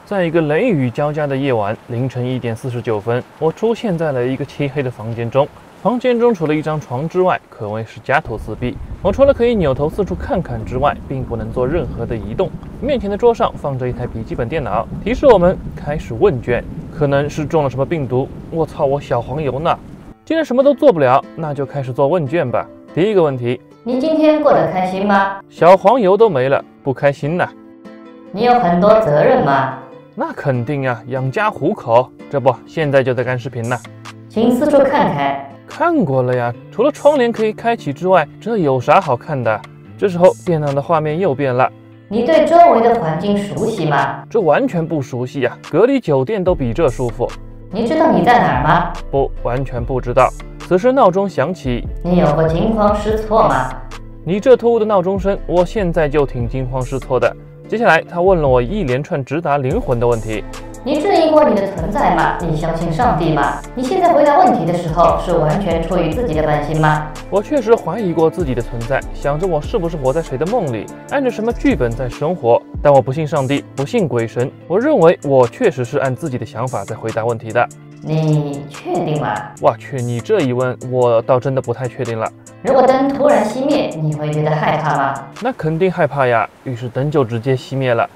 在一个雷雨交加的夜晚，凌晨1点49分，我出现在了一个漆黑的房间中。房间中除了一张床之外，可谓是家徒四壁。我除了可以扭头四处看看之外，并不能做任何的移动。面前的桌上放着一台笔记本电脑，提示我们开始问卷。可能是中了什么病毒，我操，我小黄油呢！既然什么都做不了，那就开始做问卷吧。第一个问题， 你今天过得开心吗？ 小黄油都没了，不开心呢。 你有很多责任吗？ 那肯定啊，养家糊口。这不，现在就在干视频呢。 请四处看看。 看过了呀，除了窗帘可以开启之外，这有啥好看的？这时候电脑的画面又变了。 你对周围的环境熟悉吗？ 这完全不熟悉呀，隔离酒店都比这舒服。 你知道你在哪儿吗？ 不，完全不知道。此时闹钟响起， 你有过惊慌失措吗？ 你这突兀的闹钟声，我现在就挺惊慌失措的。接下来他问了我一连串直达灵魂的问题。 你质疑过你的存在吗？你相信上帝吗？你现在回答问题的时候是完全出于自己的本心吗？ 我确实怀疑过自己的存在，想着我是不是活在谁的梦里，按着什么剧本在生活。但我不信上帝，不信鬼神，我认为我确实是按自己的想法在回答问题的。 你确定吗？ 我去，你这一问，我倒真的不太确定了。 如果灯突然熄灭，你会觉得害怕吗？ 那肯定害怕呀，于是灯就直接熄灭了。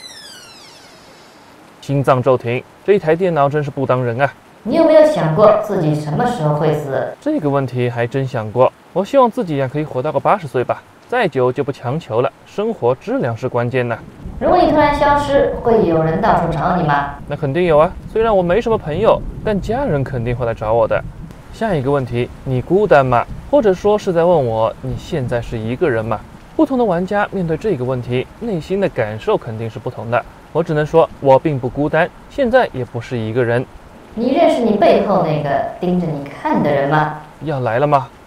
心脏骤停，这一台电脑真是不当人啊！ 你有没有想过自己什么时候会死？ 这个问题还真想过。我希望自己可以活到个80岁吧，再久就不强求了。生活质量是关键呐。 如果你突然消失，会有人到处找你吗？ 那肯定有啊，虽然我没什么朋友，但家人肯定会来找我的。下一个问题，你孤单吗？或者说是在问我，你现在是一个人吗？不同的玩家面对这个问题，内心的感受肯定是不同的。我只能说，我并不孤单，现在也不是一个人。 你认识你背后那个盯着你看的人吗？ 要来了吗？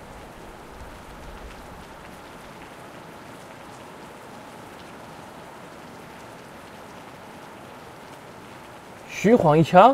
虚晃一枪。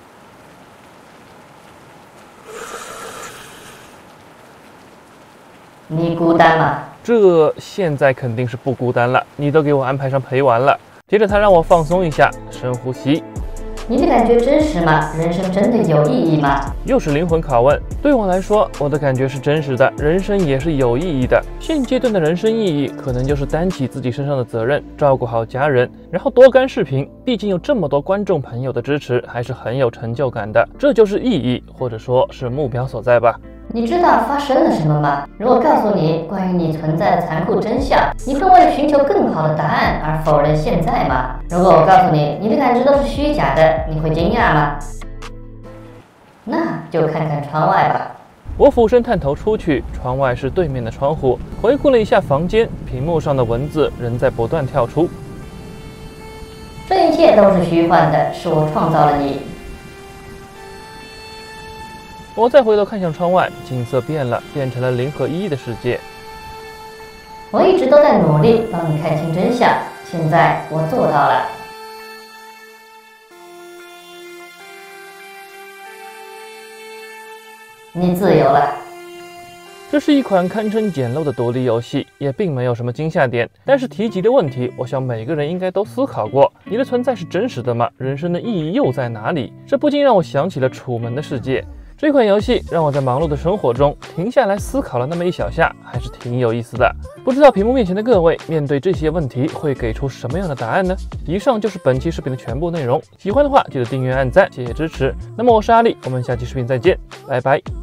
你孤单吗？ 这现在肯定是不孤单了，你都给我安排上陪玩了。接着他让我放松一下，深呼吸。 你的感觉真实吗？人生真的有意义吗？ 又是灵魂拷问。对我来说，我的感觉是真实的，人生也是有意义的。现阶段的人生意义，可能就是担起自己身上的责任，照顾好家人，然后多干视频。毕竟有这么多观众朋友的支持，还是很有成就感的。这就是意义，或者说是目标所在吧。 你知道发生了什么吗？如果告诉你关于你存在的残酷真相，你会为了寻求更好的答案而否认现在吗？如果我告诉你你的感知都是虚假的，你会惊讶吗？那就看看窗外吧。 我俯身探头出去，窗外是对面的窗户，回顾了一下房间，屏幕上的文字仍在不断跳出。 这一切都是虚幻的，是我创造了你。 我再回头看向窗外，景色变了，变成了0和1的世界。 我一直都在努力帮你看清真相，现在我做到了。你自由了。 这是一款堪称简陋的独立游戏，也并没有什么惊吓点。但是提及的问题，我想每个人应该都思考过：你的存在是真实的吗？人生的意义又在哪里？这不禁让我想起了《楚门的世界》。这款游戏让我在忙碌的生活中停下来思考了那么一小下，还是挺有意思的。不知道屏幕面前的各位面对这些问题会给出什么样的答案呢？以上就是本期视频的全部内容，喜欢的话记得订阅、按赞，谢谢支持。那么我是阿力，我们下期视频再见，拜拜。